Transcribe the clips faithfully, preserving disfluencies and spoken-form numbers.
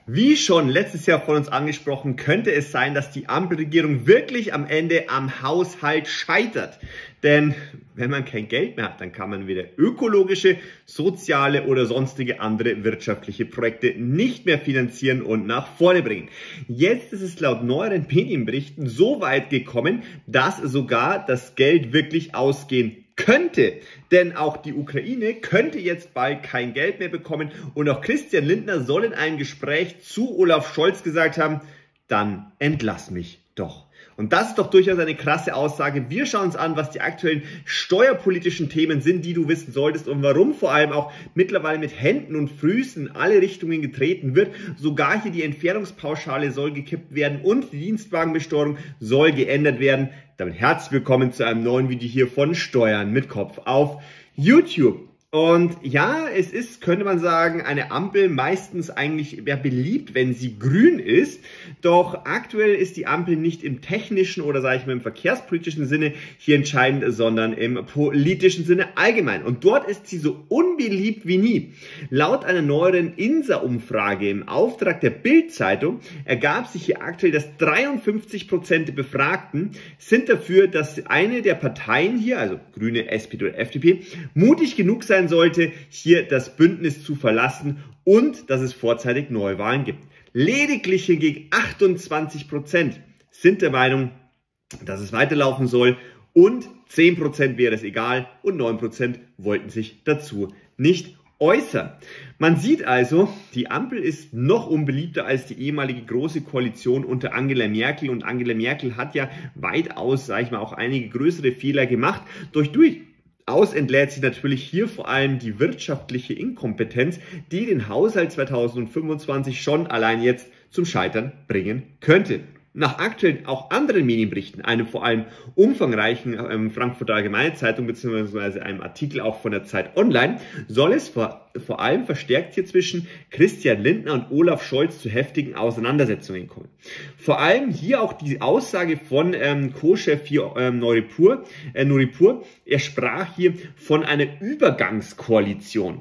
Wie schon letztes Jahr von uns angesprochen, könnte es sein, dass die Ampelregierung wirklich am Ende am Haushalt scheitert. Denn wenn man kein Geld mehr hat, dann kann man weder ökologische, soziale oder sonstige andere wirtschaftliche Projekte nicht mehr finanzieren und nach vorne bringen. Jetzt ist es laut neueren Medienberichten so weit gekommen, dass sogar das Geld wirklich ausgehen könnte, denn auch die Ukraine könnte jetzt bald kein Geld mehr bekommen und auch Christian Lindner soll in einem Gespräch zu Olaf Scholz gesagt haben, dann entlass mich doch. Und das ist doch durchaus eine krasse Aussage. Wir schauen uns an, was die aktuellen steuerpolitischen Themen sind, die du wissen solltest und warum vor allem auch mittlerweile mit Händen und Füßen in alle Richtungen getreten wird. Sogar hier die Entfernungspauschale soll gekippt werden und die Dienstwagenbesteuerung soll geändert werden. Damit herzlich willkommen zu einem neuen Video hier von Steuern mit Kopf auf YouTube. Und ja, es ist, könnte man sagen, eine Ampel meistens eigentlich ja, beliebt, wenn sie grün ist. Doch aktuell ist die Ampel nicht im technischen oder sage ich mal im verkehrspolitischen Sinne hier entscheidend, sondern im politischen Sinne allgemein. Und dort ist sie so unbeliebt wie nie. Laut einer neueren INSA-Umfrage im Auftrag der Bild-Zeitung ergab sich hier aktuell, dass dreiundfünfzig Prozent der Befragten sind dafür, dass eine der Parteien hier, also Grüne, S P D oder F D P, mutig genug sein sollte, hier das Bündnis zu verlassen und dass es vorzeitig Neuwahlen gibt. Lediglich hingegen achtundzwanzig Prozent sind der Meinung, dass es weiterlaufen soll und zehn Prozent wäre es egal und neun Prozent wollten sich dazu nicht äußern. Man sieht also, die Ampel ist noch unbeliebter als die ehemalige große Koalition unter Angela Merkel und Angela Merkel hat ja weitaus, sage ich mal, auch einige größere Fehler gemacht. Durch durch Aus entlädt sich natürlich hier vor allem die wirtschaftliche Inkompetenz, die den Haushalt zweitausendfünfundzwanzig schon allein jetzt zum Scheitern bringen könnte. Nach aktuellen auch anderen Medienberichten, einem vor allem umfangreichen ähm, Frankfurter Allgemeine Zeitung bzw. einem Artikel auch von der Zeit Online, soll es vor, vor allem verstärkt hier zwischen Christian Lindner und Olaf Scholz zu heftigen Auseinandersetzungen kommen. Vor allem hier auch die Aussage von ähm, Co-Chef hier ähm, Nuripur, äh, Nuripur, er sprach hier von einer Übergangskoalition,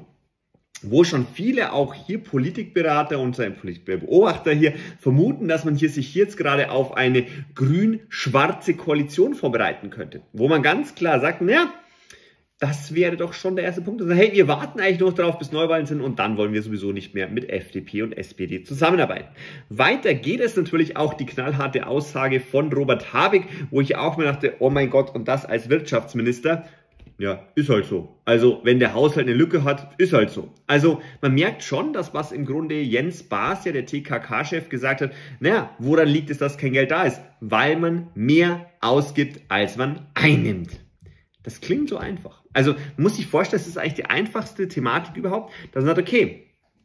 wo schon viele auch hier Politikberater und Politikbeobachter hier vermuten, dass man hier sich jetzt gerade auf eine grün-schwarze Koalition vorbereiten könnte. Wo man ganz klar sagt, naja, das wäre doch schon der erste Punkt. Also, hey, wir warten eigentlich noch darauf, bis Neuwahlen sind und dann wollen wir sowieso nicht mehr mit F D P und S P D zusammenarbeiten. Weiter geht es natürlich auch die knallharte Aussage von Robert Habeck, wo ich auch mir dachte, oh mein Gott, und das als Wirtschaftsminister. Ja, ist halt so. Also, wenn der Haushalt eine Lücke hat, ist halt so. Also, man merkt schon, dass was im Grunde Jens Baas, ja der T K K-Chef, gesagt hat, naja, woran liegt es, dass kein Geld da ist? Weil man mehr ausgibt, als man einnimmt. Das klingt so einfach. Also, man muss sich vorstellen, das ist eigentlich die einfachste Thematik überhaupt, dass man sagt, okay,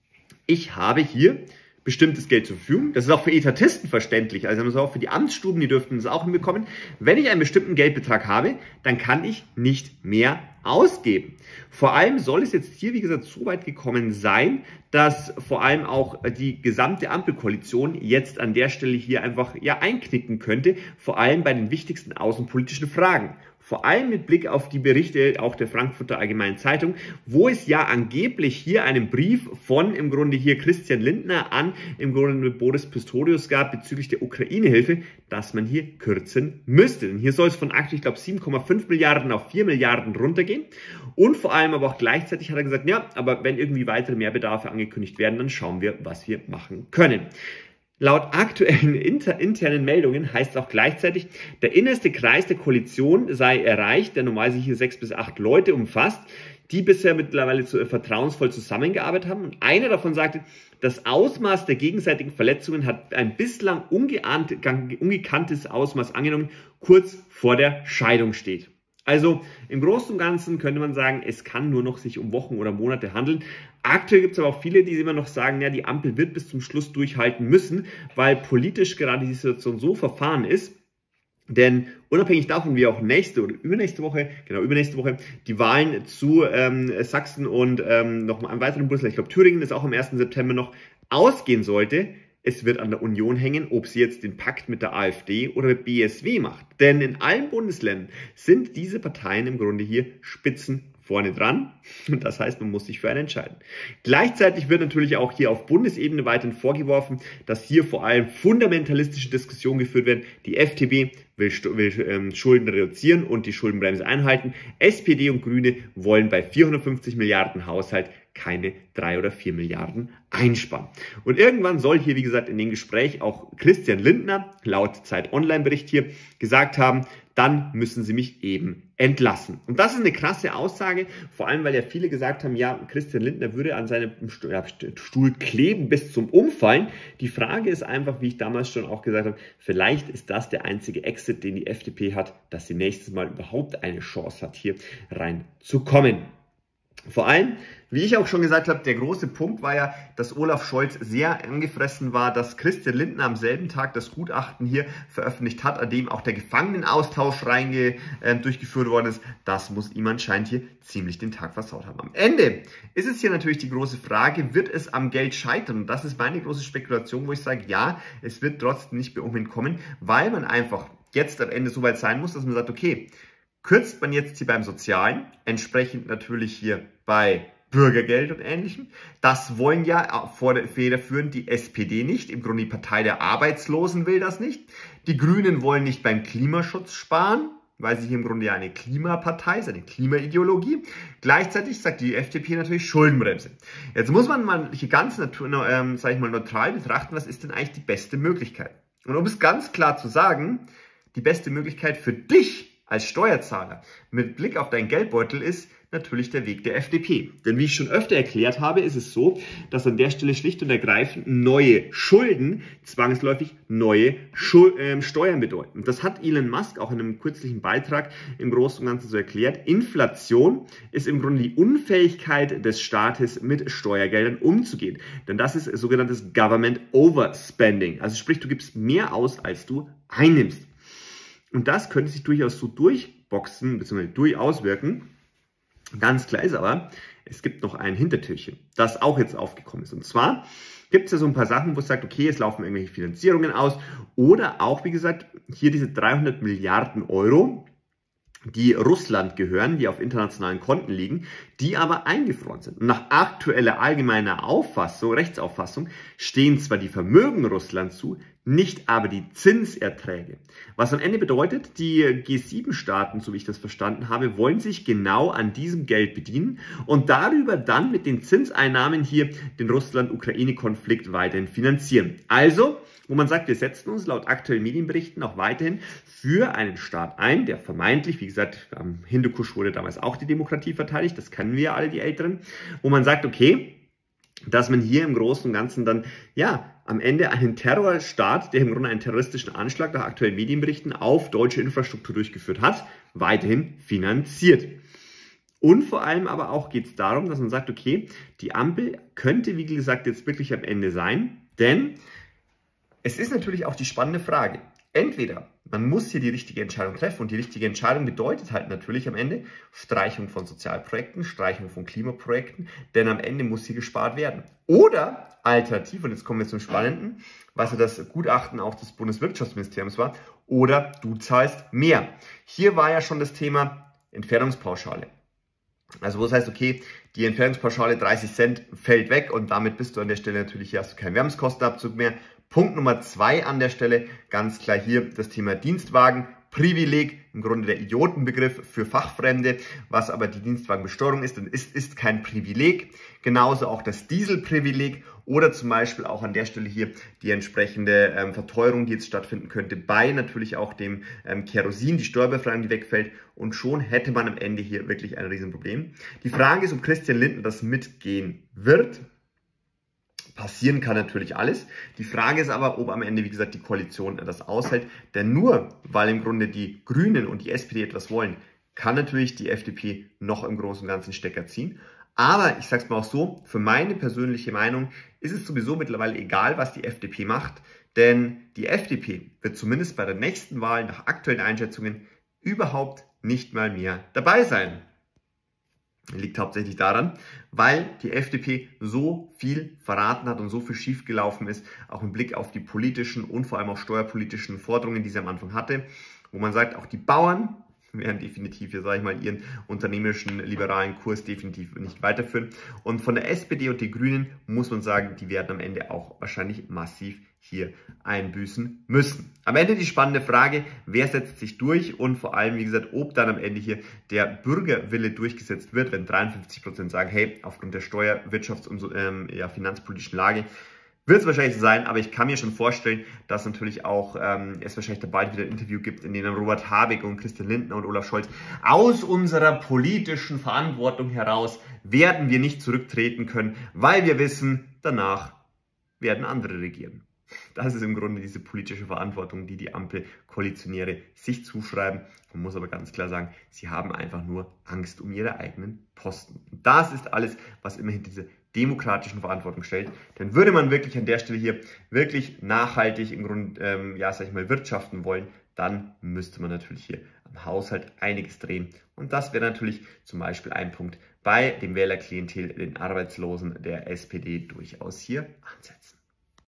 ich habe hier bestimmtes Geld zur Verfügung. Das ist auch für Etatisten verständlich, also auch für die Amtsstuben, die dürften das auch hinbekommen. Wenn ich einen bestimmten Geldbetrag habe, dann kann ich nicht mehr ausgeben. Vor allem soll es jetzt hier, wie gesagt, so weit gekommen sein, dass vor allem auch die gesamte Ampelkoalition jetzt an der Stelle hier einfach ja einknicken könnte, vor allem bei den wichtigsten außenpolitischen Fragen. Vor allem mit Blick auf die Berichte auch der Frankfurter Allgemeinen Zeitung, wo es ja angeblich hier einen Brief von im Grunde hier Christian Lindner an im Grunde Boris Pistorius gab bezüglich der Ukraine-Hilfe, dass man hier kürzen müsste. Denn hier soll es von aktuell, ich glaube, sieben Komma fünf Milliarden auf vier Milliarden runtergehen. Und vor allem aber auch gleichzeitig hat er gesagt, ja, aber wenn irgendwie weitere Mehrbedarfe angekündigt werden, dann schauen wir, was wir machen können. Laut aktuellen inter, internen Meldungen heißt es auch gleichzeitig, der innerste Kreis der Koalition sei erreicht, der normalerweise hier sechs bis acht Leute umfasst, die bisher mittlerweile zu, äh, vertrauensvoll zusammengearbeitet haben. Und einer davon sagte, das Ausmaß der gegenseitigen Verletzungen hat ein bislang ungeahnte, ungekanntes Ausmaß angenommen, kurz vor der Scheidung steht. Also im Großen und Ganzen könnte man sagen, es kann nur noch sich um Wochen oder Monate handeln. Aktuell gibt es aber auch viele, die immer noch sagen, ja, die Ampel wird bis zum Schluss durchhalten müssen, weil politisch gerade die Situation so verfahren ist. Denn unabhängig davon, wie auch nächste oder übernächste Woche, genau übernächste Woche, die Wahlen zu ähm, Sachsen und ähm, noch mal einem weiteren Bundesland, ich glaube Thüringen ist auch am ersten September noch, ausgehen sollte, es wird an der Union hängen, ob sie jetzt den Pakt mit der AfD oder mit B S W macht. Denn in allen Bundesländern sind diese Parteien im Grunde hier Spitzenfavorit. vorne dran. Und das heißt, man muss sich für einen entscheiden. Gleichzeitig wird natürlich auch hier auf Bundesebene weiterhin vorgeworfen, dass hier vor allem fundamentalistische Diskussionen geführt werden. Die F D P will, will ähm, Schulden reduzieren und die Schuldenbremse einhalten. S P D und Grüne wollen bei vierhundertfünfzig Milliarden Haushalt keine drei oder vier Milliarden einsparen. Und irgendwann soll hier, wie gesagt, in dem Gespräch auch Christian Lindner, laut Zeit Online-Bericht hier, gesagt haben, dann müssen sie mich eben entlassen. Und das ist eine krasse Aussage, vor allem, weil ja viele gesagt haben, ja, Christian Lindner würde an seinem Stuhl kleben bis zum Umfallen. Die Frage ist einfach, wie ich damals schon auch gesagt habe, vielleicht ist das der einzige Exit, den die F D P hat, dass sie nächstes Mal überhaupt eine Chance hat, hier reinzukommen. Vor allem, wie ich auch schon gesagt habe, der große Punkt war ja, dass Olaf Scholz sehr angefressen war, dass Christian Lindner am selben Tag das Gutachten hier veröffentlicht hat, an dem auch der Gefangenenaustausch reinge, äh, durchgeführt worden ist. Das muss ihm anscheinend hier ziemlich den Tag versaut haben. Am Ende ist es hier natürlich die große Frage, wird es am Geld scheitern? Und das ist meine große Spekulation, wo ich sage, ja, es wird trotzdem nicht mehr umhin kommen, weil man einfach jetzt am Ende so weit sein muss, dass man sagt, okay, kürzt man jetzt hier beim Sozialen, entsprechend natürlich hier bei Bürgergeld und Ähnlichem. Das wollen ja federführend die S P D nicht. Im Grunde die Partei der Arbeitslosen will das nicht. Die Grünen wollen nicht beim Klimaschutz sparen, weil sie hier im Grunde ja eine Klimapartei ist, eine Klimaideologie. Gleichzeitig sagt die F D P natürlich Schuldenbremse. Jetzt muss man mal hier ganz ähm, sag ich mal, neutral betrachten, was ist denn eigentlich die beste Möglichkeit? Und um es ganz klar zu sagen, die beste Möglichkeit für dich als Steuerzahler mit Blick auf deinen Geldbeutel ist natürlich der Weg der F D P. Denn wie ich schon öfter erklärt habe, ist es so, dass an der Stelle schlicht und ergreifend neue Schulden zwangsläufig neue Schul äh, Steuern bedeuten. Und das hat Elon Musk auch in einem kürzlichen Beitrag im Großen und Ganzen so erklärt. Inflation ist im Grunde die Unfähigkeit des Staates mit Steuergeldern umzugehen. Denn das ist sogenanntes Government Overspending. Also sprich, du gibst mehr aus, als du einnimmst. Und das könnte sich durchaus so durchboxen bzw. durchaus wirken. Ganz klar ist aber, es gibt noch ein Hintertürchen, das auch jetzt aufgekommen ist. Und zwar gibt es ja so ein paar Sachen, wo es sagt, okay, es laufen irgendwelche Finanzierungen aus. Oder auch, wie gesagt, hier diese dreihundert Milliarden Euro, die Russland gehören, die auf internationalen Konten liegen, die aber eingefroren sind. Und nach aktueller allgemeiner Auffassung, Rechtsauffassung, stehen zwar die Vermögen Russlands zu, nicht aber die Zinserträge. Was am Ende bedeutet, die G sieben Staaten, so wie ich das verstanden habe, wollen sich genau an diesem Geld bedienen und darüber dann mit den Zinseinnahmen hier den Russland-Ukraine-Konflikt weiterhin finanzieren. Also, wo man sagt, wir setzen uns laut aktuellen Medienberichten auch weiterhin für einen Staat ein, der vermeintlich, wie gesagt, am Hindukusch wurde damals auch die Demokratie verteidigt, das kennen wir ja alle, die Älteren, wo man sagt, okay, dass man hier im Großen und Ganzen dann, ja, am Ende einen Terrorstaat, der im Grunde einen terroristischen Anschlag nach aktuellen Medienberichten auf deutsche Infrastruktur durchgeführt hat, weiterhin finanziert. Und vor allem aber auch geht es darum, dass man sagt, okay, die Ampel könnte, wie gesagt, jetzt wirklich am Ende sein, denn es ist natürlich auch die spannende Frage. Entweder man muss hier die richtige Entscheidung treffen und die richtige Entscheidung bedeutet halt natürlich am Ende Streichung von Sozialprojekten, Streichung von Klimaprojekten, denn am Ende muss hier gespart werden. Oder alternativ, und jetzt kommen wir zum Spannenden, was ja das Gutachten auch des Bundeswirtschaftsministeriums war, oder du zahlst mehr. Hier war ja schon das Thema Entfernungspauschale. Also wo es heißt, okay, die Entfernungspauschale dreißig Cent fällt weg und damit bist du an der Stelle natürlich, hier hast du keinen Wärmungskostenabzug mehr. Punkt Nummer zwei an der Stelle, ganz klar hier das Thema Dienstwagen. Privileg, im Grunde der Idiotenbegriff für Fachfremde, was aber die Dienstwagenbesteuerung ist, dann ist, ist kein Privileg. Genauso auch das Dieselprivileg oder zum Beispiel auch an der Stelle hier die entsprechende ähm, Verteuerung, die jetzt stattfinden könnte, bei natürlich auch dem ähm, Kerosin, die Steuerbefreiung, die wegfällt. Und schon hätte man am Ende hier wirklich ein Riesenproblem. Die Frage ist, ob Christian Lindner das mitgehen wird. Passieren kann natürlich alles. Die Frage ist aber, ob am Ende, wie gesagt, die Koalition das aushält. Denn nur, weil im Grunde die Grünen und die S P D etwas wollen, kann natürlich die F D P noch im Großen und Ganzen Stecker ziehen. Aber ich sage es mal auch so, für meine persönliche Meinung ist es sowieso mittlerweile egal, was die F D P macht. Denn die F D P wird zumindest bei der nächsten Wahl nach aktuellen Einschätzungen überhaupt nicht mal mehr dabei sein. Liegt hauptsächlich daran, weil die F D P so viel verraten hat und so viel schiefgelaufen ist, auch im Blick auf die politischen und vor allem auch steuerpolitischen Forderungen, die sie am Anfang hatte, wo man sagt, auch die Bauern werden definitiv hier, sage ich mal, ihren unternehmerischen, liberalen Kurs definitiv nicht weiterführen. Und von der S P D und die Grünen muss man sagen, die werden am Ende auch wahrscheinlich massiv hier einbüßen müssen. Am Ende die spannende Frage, wer setzt sich durch und vor allem, wie gesagt, ob dann am Ende hier der Bürgerwille durchgesetzt wird, wenn dreiundfünfzig Prozent sagen, hey, aufgrund der Steuer-, Wirtschafts- und ähm, ja, finanzpolitischen Lage wird es wahrscheinlich so sein, aber ich kann mir schon vorstellen, dass natürlich auch ähm, es wahrscheinlich da bald wieder ein Interview gibt, in dem Robert Habeck und Christian Lindner und Olaf Scholz aus unserer politischen Verantwortung heraus werden wir nicht zurücktreten können, weil wir wissen, danach werden andere regieren. Das ist im Grunde diese politische Verantwortung, die die Ampelkoalitionäre sich zuschreiben. Man muss aber ganz klar sagen, sie haben einfach nur Angst um ihre eigenen Posten. Und das ist alles, was immer hinter dieser demokratischen Verantwortung stellt. Denn würde man wirklich an der Stelle hier wirklich nachhaltig im Grunde, ähm, ja, sag ich mal, wirtschaften wollen, dann müsste man natürlich hier am Haushalt einiges drehen. Und das wäre natürlich zum Beispiel ein Punkt bei dem Wählerklientel, den Arbeitslosen der S P D durchaus hier ansetzen.